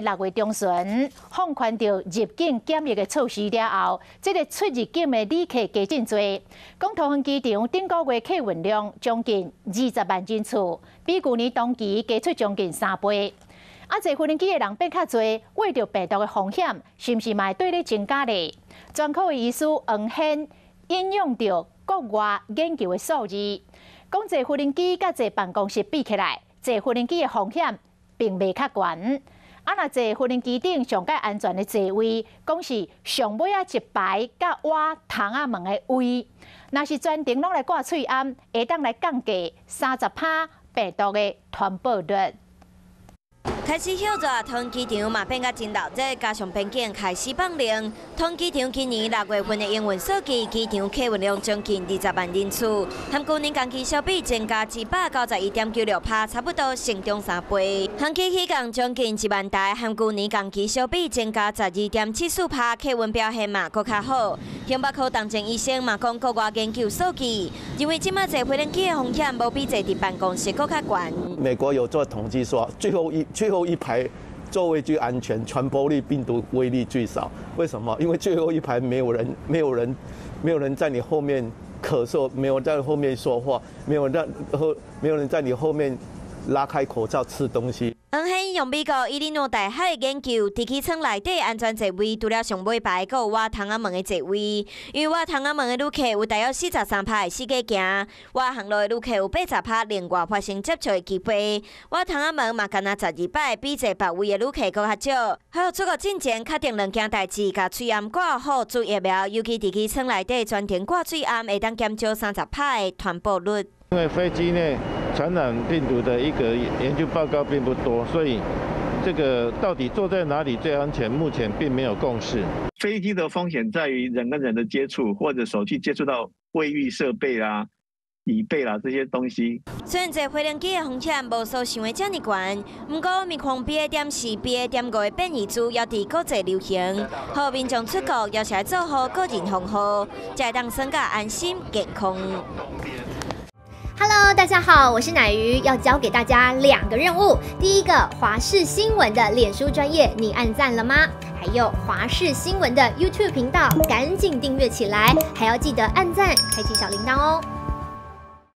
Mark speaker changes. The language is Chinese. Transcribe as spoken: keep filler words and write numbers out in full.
Speaker 1: 六月中旬放宽到入境检疫的措施了后，这个出入境的旅客加真多。讲桃园机场顶个月客运量将近二十万人次，比去年同期加出将近三倍。啊，坐飞机的人变较多，为着病毒的风险，是毋是嘛对咧增加咧？专科的医师黄显引用着国外研究的数字，讲坐飞机甲坐办公室比起来，坐飞机的风险并未较悬。啊，若坐飞机顶上界安全的座位，讲是上尾啊一排甲挖窗仔门的位，若是全程拢来挂喙安，会当来降低三十趴病毒的传播率。
Speaker 2: 开始休热，桃园机场嘛变甲真闹热，加上边境开始放零。桃园机场今年六月份的营运数据，机场客运量将近二十万人次，和去年同期相比增加一百九十一点九六趴，差不多成长三倍。航机起降将近一万台，和去年同期相比增加十二点七四趴，客运表现嘛搁较好。向北科重症医生嘛讲国外研究数据，因为即马坐飞机的风险无比坐伫办公室搁较悬。
Speaker 3: 美国有做统计说，最后一最后一排座位最安全，传播力、病毒威力最少。为什么？因为最后一排没有人，没有人，没有人在你后面咳嗽，没有在后面说话，没有在后，没有人在你后面拉开口罩吃东西。
Speaker 2: 黄显用美国伊利诺大学的研究，伫机舱内底安全座位，除了上尾排，阁有挖窗仔门的座位。因为挖窗仔门的旅客有大约四十三趴的四界行，挖航路的旅客有八十趴另外发生接触的机会。挖窗仔门嘛，干那十二摆，比坐别位的旅客阁较少。还有出国进前，确定两件代志，甲喙암挂好，注疫苗，尤其伫机舱内底专程挂喙암，会当减少三十趴的传播率。
Speaker 4: 因为飞机内传染病毒的一个研究报告并不多，所以这个到底坐在哪里最安全，目前并没有共识。
Speaker 5: 飞机的风险在于人跟人的接触，或者手去接触到卫浴设备啦、椅背啦这些东西。
Speaker 2: 虽然坐飞行机的风险无所想的这么悬，不过米狂 B A 点四、B A 点五的变异株也伫国际流行，互民众出国要是来做好个人防护，才会当省个安心健康。
Speaker 6: Hello， 大家好，我是乃瑜，要教给大家两个任务。第一个，华视新闻的脸书专页，你按赞了吗？还有华视新闻的 YouTube 频道，赶紧订阅起来，还要记得按赞，开启小铃铛哦。